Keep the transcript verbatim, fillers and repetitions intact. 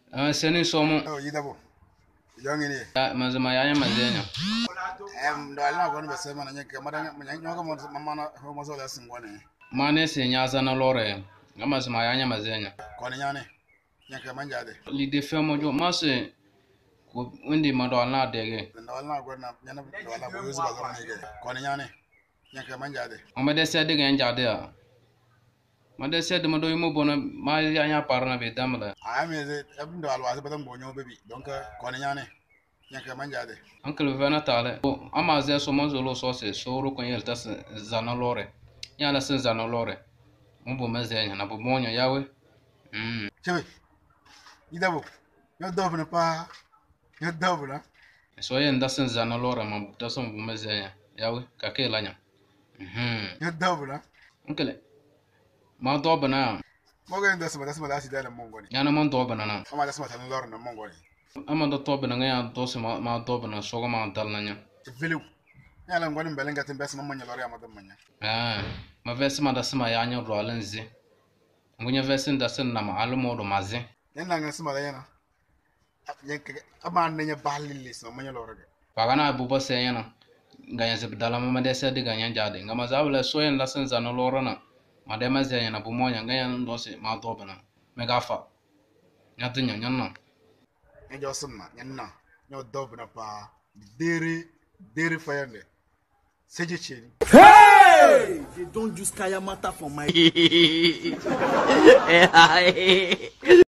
Ah, seni somo. Oh, yidabo. Yongini. Ya mazima yanya mazenya. Em do alna gonu bese mana nyeke madanya nyoga mo mama na ho mo zola singwane. Mane se nyaza na lore. Nga mazima yanya mazenya. Koni nyane. Nyeke manjade. Li de femo jo mase ko undi ma do alna dege. Do alna gonu nyana do alna bo yuzu bazoro nege. Koni nyane. Nyeke manjade. O me de se de gen jade ya. Ma de se de ma do yimo bona ma yanya parna be damla. Ay me de em do alwa se badam bo nyo bebi. Donc koni nyane. Nyeke manjade. Uncle vena tale. O ama ze so mo zolo so se so ru kon yelta zana lore. Yala se zana lore. Mo bo mazenya na bo monyo yawe. Mm. Chebe. Yidabo. Yo dobna pa. Yo dobna. So yen dasin zana lore ma dasin bo mazenya yawe ka ke lanya. Mhm. Yo dobna. Uncle ma do bana. Mo ga ndas ma das ma das dala mongoni. Yana man do bana na. Ama das ma tan lor na mongoni. Ama do to bana ngaya do se ma ma do bana so ga ma dal nanya. Velu. Yala ngoni mbelenga tembes ma manya lor ya madam manya. Ah, ma vesi ma dasima yanya ro alenzi. Ngunya vesi dasin na ma alumo do mazi. Yana ngan sima da yana. Yanke ama nanya balili sama manya lor ga. Pagana bu bo se yana. Ngaya zib dala ma de se diga nya jade. Ngama zabla so yen dasin zana loro na. Ma de ma ze yana bu monya ngaya ndo se ma do bana. Megafa. Nyatinya nyana. Nyo sunna nyanna. Nyo dobna pa. Dere dere fayande. Seje cheni. Hey! They don't use Kaya Mata for my